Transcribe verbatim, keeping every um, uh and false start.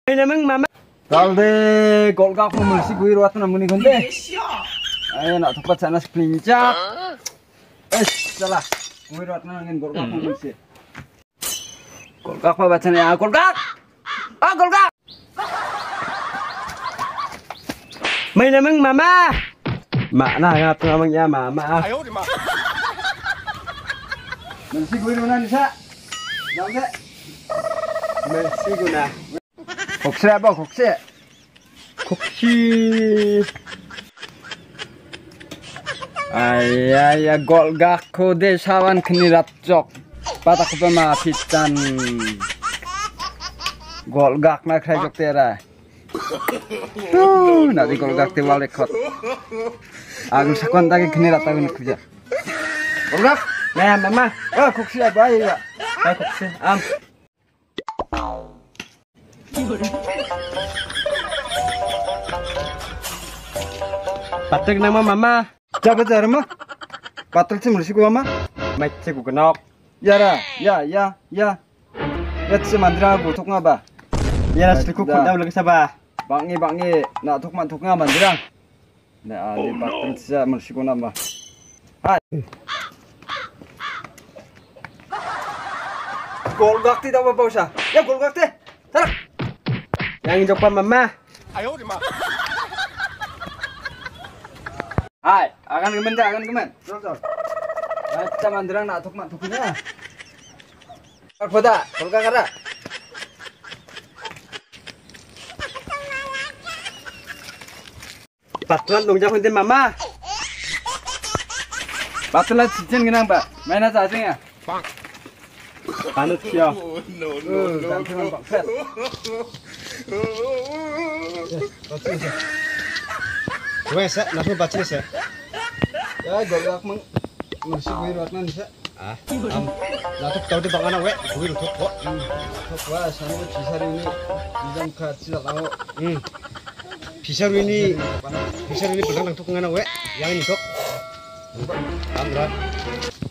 Namang mama. Talde golgak pemulsi gue ruat namuni konde. Ayo nak tepat sana sekelincak. Eh, salah. Gue ruat nangin golgak pemulsi. Golgak apa bacanya? Golgak. Ah, golgak. May namang mama. Mana ngat namanya mama. Ayo di mak. Mulsi gue mana bisa? Jangan. Mulsi gue na. Kokse apa kokse? Koksi. Ayah golgak kode sawan kini ratjok. Patak pema pitan. Golgak nak krajok tera. Tuh, nanti golgak te wale kot. Aku sakon tagi kini ratagun kerja. Golgak, Nah, mama. ah kokse apa ya? Ay, koksi. Am. Patik nama mama. Jaga jarma. Patul sih mulsi gua mah. May cek genok. Yara, ya, ya, ya. Ya sih mandra butuk ngaba. Ya nasi ku kunda ulang sabah. Bangi bangi, nak tuk man tuk ngaba mandra. Nah, ali patul sih mulsi gua nama. Hai. Golgak tidak apa usah. Ya golgak teh. Tarak. Yang hijau pa mama. Ayo di mak. Hai, akan kemen dah, akan kemen. Sol sol. Baca mandra nak tuk man tuknya. Apa dah? Golgak ada. Patuan dong jangan kuntin mama. Patul lah cincin kenang pak. Mana cacing ya? Panut siya. No Uh, cacing nampak fat. Wes, langsung baca sih. Ya golgak mang. Mulsi gue ruat nan bisa. Ah, am. Latuk tahu di bangana we, gue lutuk kok. Wah, sana cisari ini bijang kecil tahu. Hmm. Bisa ini, bisa ini pegang langsung ngana we, yang ini kok. Andra.